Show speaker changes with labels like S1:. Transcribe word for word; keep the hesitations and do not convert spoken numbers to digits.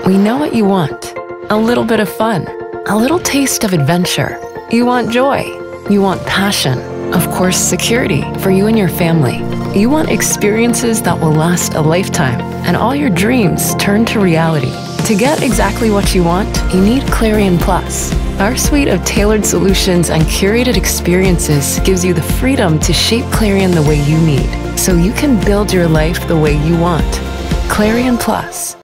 S1: We know what you want. A little bit of fun. A little taste of adventure. You want joy. You want passion. Of course, security for you and your family. You want experiences that will last a lifetime and all your dreams turn to reality. To get exactly what you want, you need Clarien Plus. Our suite of tailored solutions and curated experiences gives you the freedom to shape Clarien the way you need, so you can build your life the way you want. Clarien Plus.